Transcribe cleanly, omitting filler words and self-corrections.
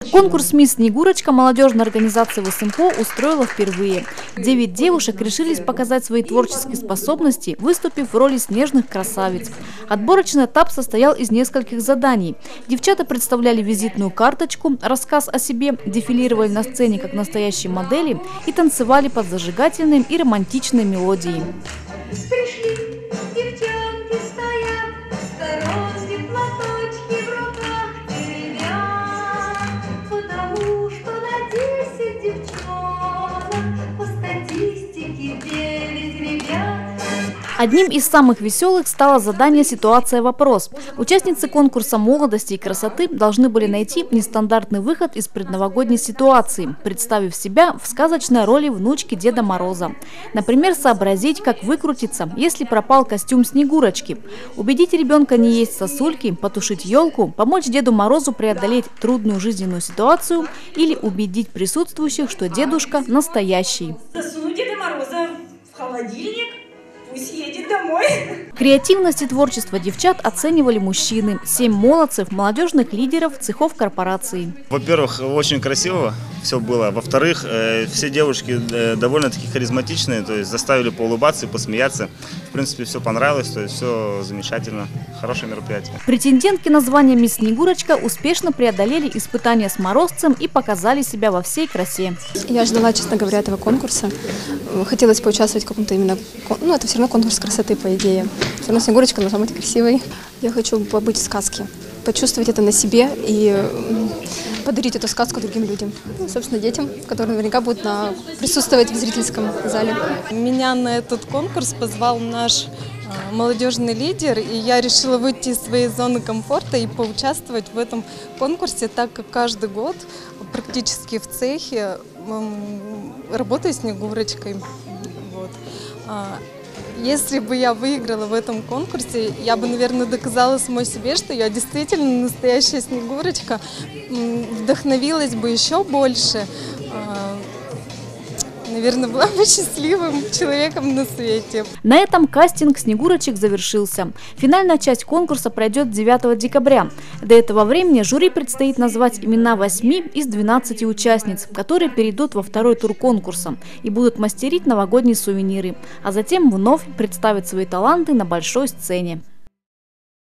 Конкурс «Мисс Снегурочка» молодежная организация ВСМПО устроила впервые. 9 девушек решились показать свои творческие способности, выступив в роли снежных красавиц. Отборочный этап состоял из нескольких заданий. Девчата представляли визитную карточку, рассказ о себе, дефилировали на сцене как настоящие модели и танцевали под зажигательные и романтичные мелодии. Пришли, девчонки стоят, сторонки, платочки в руках теребят, потому что на 10 девчонок по статистике 9 ребят. Одним из самых веселых стало задание «Ситуация-вопрос». Участницы конкурса молодости и красоты должны были найти нестандартный выход из предновогодней ситуации, представив себя в сказочной роли внучки Деда Мороза. Например, сообразить, как выкрутиться, если пропал костюм Снегурочки, убедить ребенка не есть сосульки, потушить елку, помочь Деду Морозу преодолеть трудную жизненную ситуацию или убедить присутствующих, что дедушка настоящий. Засуну Деда Мороза в холодильник. Пусть едет домой. Креативность и творчество девчат оценивали мужчины. 7 молодцев, молодежных лидеров цехов корпорации. Во-первых, очень красиво все было. Во-вторых, все девушки довольно-таки харизматичные, то есть заставили поулыбаться и посмеяться. В принципе, все понравилось, то есть все замечательно. Хорошее мероприятие. Претендентки на звание «Мисс Снегурочка» успешно преодолели испытания с морозцем и показали себя во всей красе. Я ждала, честно говоря, этого конкурса. Хотелось поучаствовать в каком-то именно... Ну, это все равно конкурс красоты, по идее. Все равно Снегурочка должна быть красивой. Я хочу побыть в сказке, почувствовать это на себе и подарить эту сказку другим людям. Ну, собственно, детям, которые наверняка будут присутствовать в зрительском зале. Меня на этот конкурс позвал наш молодежный лидер, и я решила выйти из своей зоны комфорта и поучаствовать в этом конкурсе, так как каждый год практически в цехе работаю Снегурочкой. Вот. Если бы я выиграла в этом конкурсе, я бы, наверное, доказала самой себе, что я действительно настоящая Снегурочка, вдохновилась бы еще больше, наверное, была бы счастливым человеком на свете. На этом кастинг Снегурочек завершился. Финальная часть конкурса пройдет 9 декабря. До этого времени жюри предстоит назвать имена 8 из 12 участниц, которые перейдут во второй тур конкурса и будут мастерить новогодние сувениры, а затем вновь представить свои таланты на большой сцене.